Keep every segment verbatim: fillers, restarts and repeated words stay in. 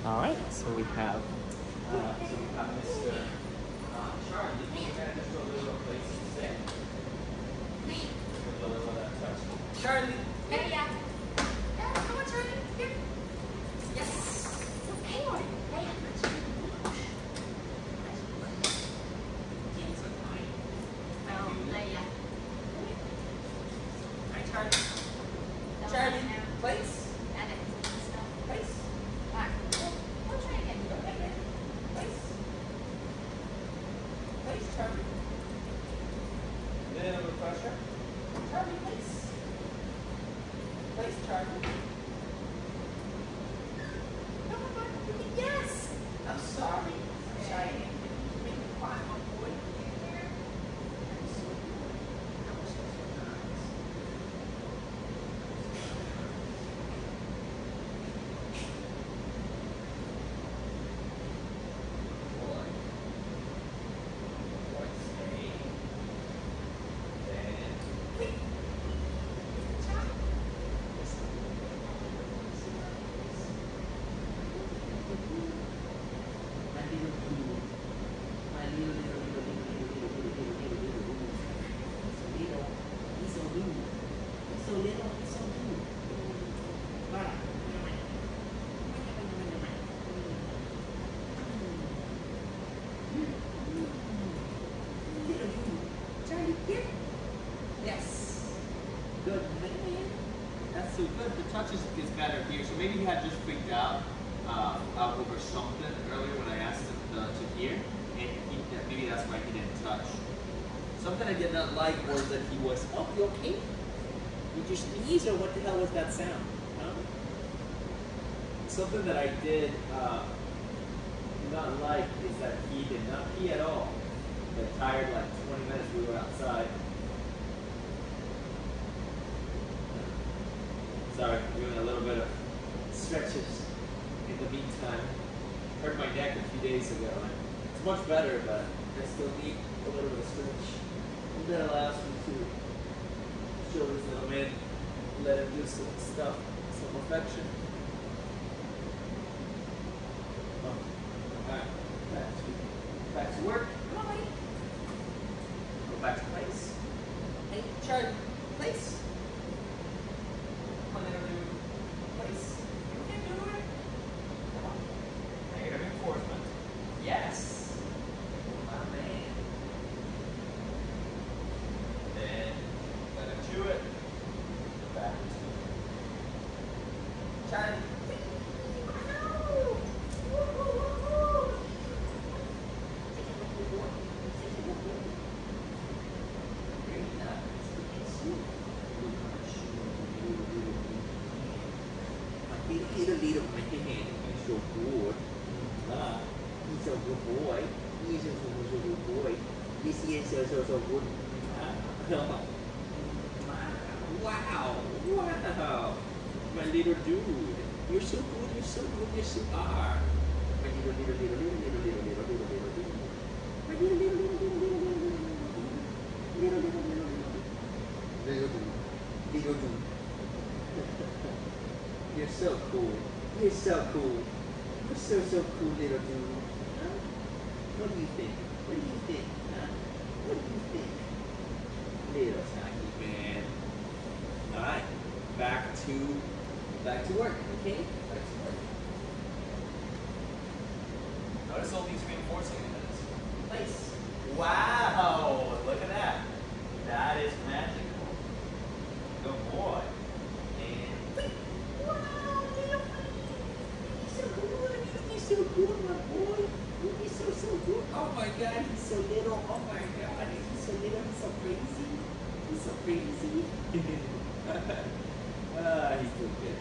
All right, so we have, uh, so we have Mister Uh, Charlie. We're gonna just go a little place to sit. A little of that touch. Charlie. Hey, yeah. Yeah, come on, Charlie. Here. Yes. Hang on. Hey, oh, yeah. Hi, Charlie. Charlie, place. Place. Back. We'll try again. Place. Place, Charlie. Little bit pressure. Charlie, place. Place, Charlie. Come on, buddy. Yes. I'm sorry. I'm sorry. Make me quiet, my boy. I'm so good. I wish I was so nice. Boy. Boy, stay. Then. Wait. Child. My little dude. My little, little, little, little, little, little, little, little, little, little, little. He's so little. He's so little. He's so little. He's so little. Bye. Little dude. Charlie, here. Yes. Good man. That's so good. The touch is, is better here. So maybe he had just freaked out uh, uh, over something earlier when I asked him to, to hear, and he, that maybe that's why he didn't touch. Something I did not like was that he was, oh, you okay? You just sneeze, or what the hell was that sound? Huh? Something that I did uh, not like is that he did not pee at all. The tired like twenty minutes we were outside. Sorry, doing a little bit of stretches in the meantime. Hurt my neck a few days ago. It's much better, but I still need a little bit of stretch. And that allows me to show this little man, let him do some stuff, some affection. Oh. Alright, back to, back to work. Come on, buddy. Go back to place. Hey, Charlie, place. Come on, little dude. Place. You can do it. Come on. Negative enforcement. Yes. My man. Then let him chew it. Back to Charlie. Little, little man, he's so good. Ah, he's a good boy. He's a so, so good boy. This is so, so, so good. Ah. Wow, wow. My little dude. You're so good, you're so good, yes you are. My little, little, little, little, little, little, little, little, little, little. My little, little, little, little, little, little, little, little, little, little, little, little dude. Little dude. You're so cool. You're so cool. You're so, so cool, little dude. Huh? What do you think? What do you think? Huh? What do you think? Little snacky man. Alright. Back to back to work. Okay? Back to work. Notice all these reinforcing elements. Place. Wow! Look at that. That is magical. Good boy. So good, my boy. He's so, so good. Oh my God, he's so little. Oh my God, he's so little. He's so crazy. He's so crazy. Ah, he's so good.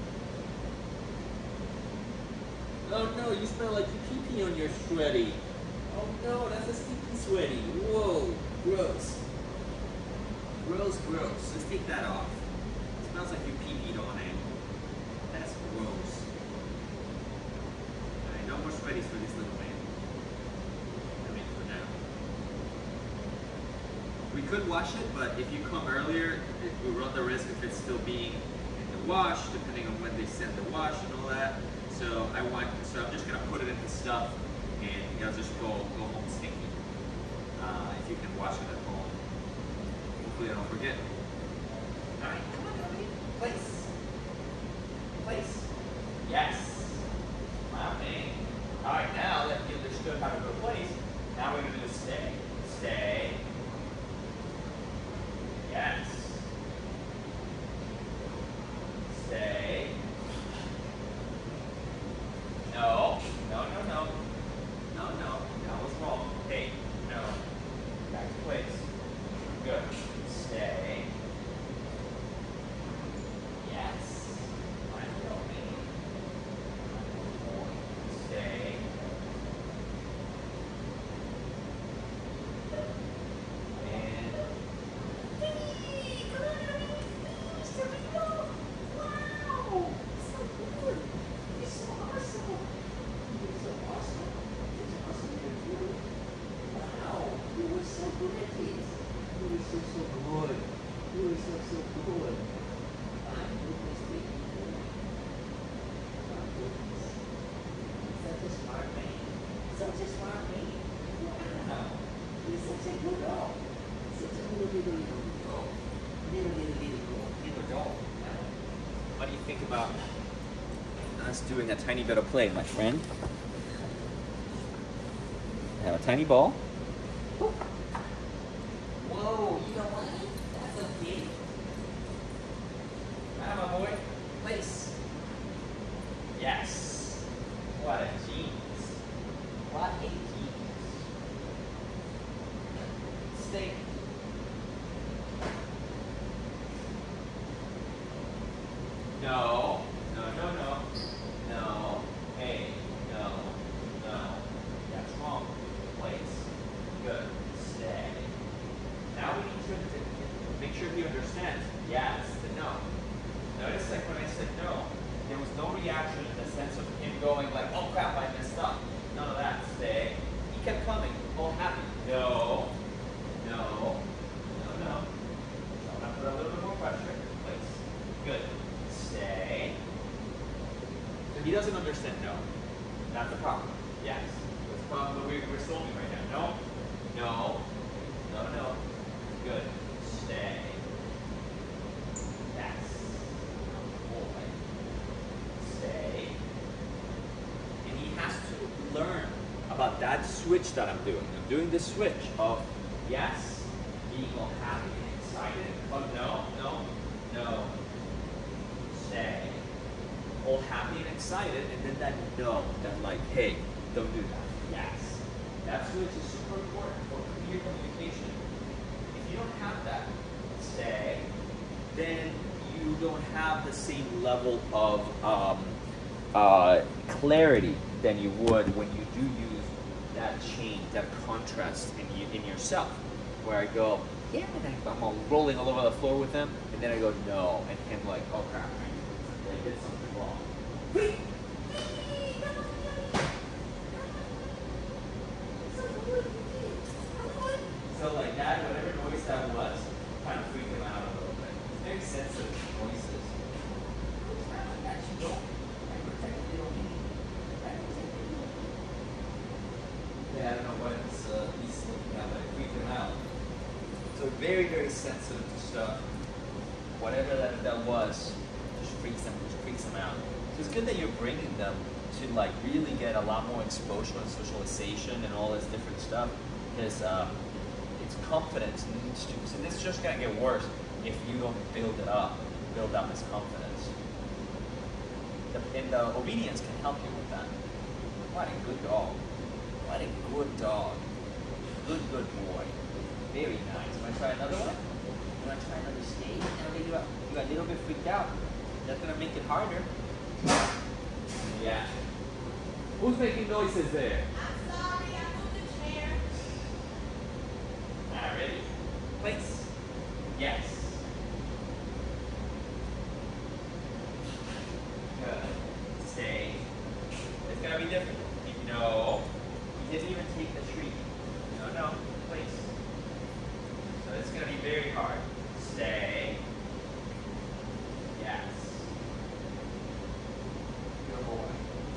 Oh no, you smell like you pee pee on your sweaty. Oh no, that's a stinky sweaty. Whoa, gross. Gross, gross. Let's take that off. It smells like you pee peed on it. That's gross. No more sweaties for this little man. I mean, for now. We could wash it, but if you come earlier, it, we run the risk of it still being in the wash, depending on when they send the wash and all that. So I want, so I'm just gonna put it in the stuff, and he'll just go go home stinky. Uh, if you can wash it at home, hopefully I don't forget. All right, come on, everybody. Place. Place. Yes. Wow, man. All right, now that you understood how to go place, now we're gonna do stay. Stay. Yes. Stay. No. No, no, no. No, no. That was wrong. Hey, no. Back to place. Good. Stay. Yes. I know me. Stay. And Hey, come on, everybody. There we go. Wow. So good. You're so awesome. You're so awesome. It's awesome to do. Wow. You were so good at this. You were so, so good. You were so, so good. My goodness, baby. My goodness. Such a smart man. Such a smart man. Wow. You're such a good dog. Such a little, little, little dog. Little, little, little dog. Little dog. what do you think about us doing a tiny bit of play, my friend? I have a tiny ball. Whoa, you know what? That's a big. Hi, my boy. Place. Yes. What a genius. What a genius. Stay. No. No, no, no. No. Hey. No. No. That's wrong. Place. Good. Stay. Now we need to make sure he understands yes to no. Notice like when I said no, there was no reaction in the sense of him going like, oh crap, I messed up. None of that. Stay. He kept coming, all happy. No. No. No, no. So I'm gonna put a little bit more pressure. Place. Good. Stay. So he doesn't understand no. That's the problem. Yes. That's the problem that we're, we're solving right now. No. No. No, no. Good. Stay. Yes. Boy. Stay. And he has to learn about that switch that I'm doing. I'm doing the switch of yes, being all happy and excited. Oh no, no, no. Stay. All happy and excited, and then that no, that like, hey, don't do that. Yes. That switch is super important for clear communication. If you don't have that, stay, then you don't have the same level of um, uh, clarity than you would when you do use that change, that contrast in, you, in yourself. Where I go, yeah, and I'm all rolling all over the floor with him, and then I go, no, and him like, oh crap, I did something wrong. So like that, whatever noise that was, kind of freaked him out a little bit. It's very sensitive to noises. Yeah, I don't know what it's, uh, he's looking at, but it freaked him out. So very, very sensitive to stuff. Whatever that, that was, just freaks them, just freaks them out. So it's good that you're bringing them to like really get a lot more exposure and socialization and all this different stuff, because uh, it's confidence needs to. So this is just gonna get worse if you don't build it up, build up this confidence. The, and the obedience can help you with that. What a good dog. What a good dog. Good, good boy. Very nice. Want to try another one? You want to try another stage? Now that you got, you got a little bit freaked out. That's going to make it harder. Yeah. Who's making noises there? I'm sorry, I moved the chair. Alright, ready? Place. Yes. Good. Stay. It's going to be difficult. No. He didn't even take the treat. No, no. Place. So it's going to be very hard. Stay. Yes. Good boy.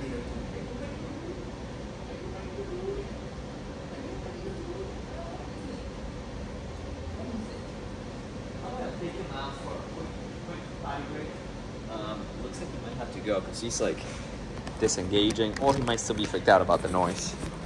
Take him out for a quick, quick potty break. Um, looks like he might have to go because he's like disengaging, or he might still be freaked out about the noise.